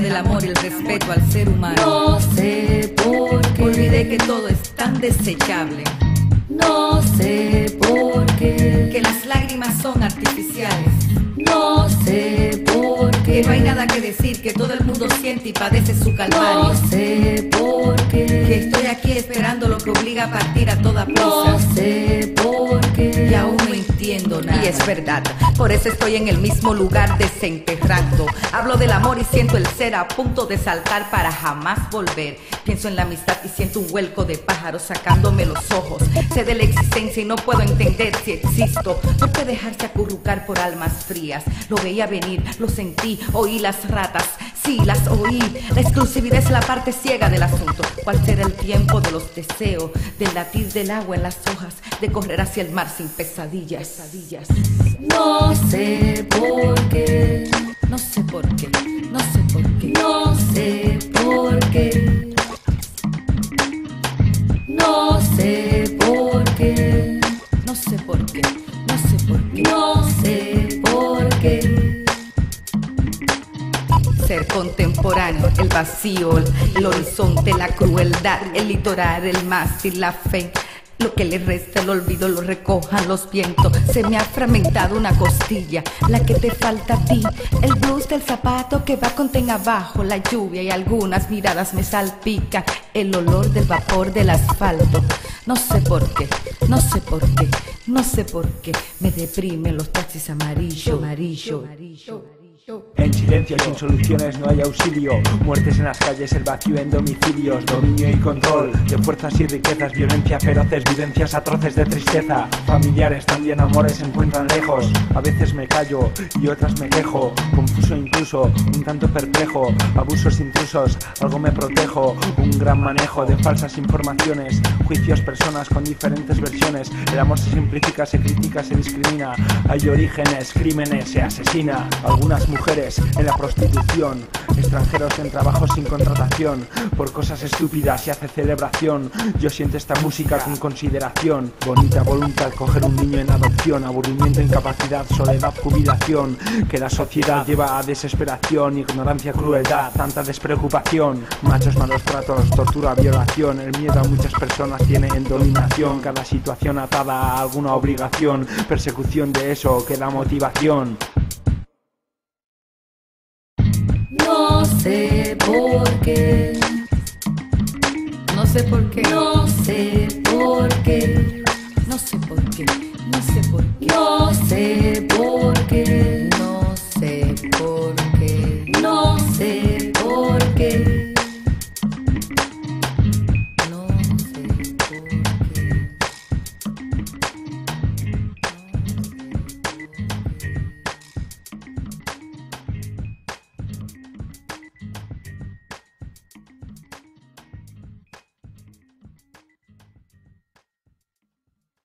del amor y el respeto al ser humano. No sé por qué. Olvidé que todo es tan desechable. No sé por qué. Que las lágrimas son artificiales. No sé por qué. Que no hay nada que decir, que todo el mundo siente y padece su calvario. No sé por qué. Que estoy aquí esperando lo que obliga a partir a toda prisa. No sé por qué. Y aún no entiendo nada. Y es verdad, por eso estoy en el mismo lugar desenterrando. Hablo del amor y siento el ser a punto de saltar para jamás volver. Pienso en la amistad y siento un vuelco de pájaros sacándome los ojos. Sé de la existencia y no puedo entender si existo. ¿Por qué dejarse acurrucar por almas frías? Lo veía venir, lo sentí, oí las ratas. Sí, las oí. La exclusividad es la parte ciega del asunto. ¿Cuál será el tiempo de los deseos? Del latir del agua en las hojas, de correr hacia el mar sin pesadillas. No sé por qué. No sé por qué, no sé por qué. No sé por qué. No sé por qué. No sé por qué, no sé por qué. No sé por qué. Ser contemporáneo, el vacío, el horizonte, la crueldad, el litoral, el mástil, la fe. Lo que le resta, el olvido, lo recojan los vientos. Se me ha fragmentado una costilla, la que te falta a ti. El blues del zapato que va con ten abajo, la lluvia y algunas miradas me salpican. El olor del vapor del asfalto. No sé por qué, no sé por qué, no sé por qué. Me deprimen los taxis amarillo. En silencio, sin soluciones, no hay auxilio. Muertes en las calles, el vacío en domicilios. Dominio y control de fuerzas y riquezas. Violencia feroces, vivencias atroces de tristeza. Familiares, también amores se encuentran lejos. A veces me callo y otras me quejo. Confuso incluso, un tanto perplejo. Abusos intrusos, algo me protejo. Un gran manejo de falsas informaciones. Juicios, personas con diferentes versiones. El amor se simplifica, se critica, se discrimina. Hay orígenes, crímenes, se asesina. Algunas mujeres en la prostitución, extranjeros en trabajos sin contratación. Por cosas estúpidas se hace celebración. Yo siento esta música con consideración. Bonita voluntad, coger un niño en adopción. Aburrimiento, incapacidad, soledad, jubilación. Que la sociedad lleva a desesperación. Ignorancia, crueldad, tanta despreocupación. Machos, malos tratos, tortura, violación. El miedo a muchas personas tiene en dominación. Cada situación atada a alguna obligación. Persecución de eso que da motivación. No sé por qué. No sé por qué. No sé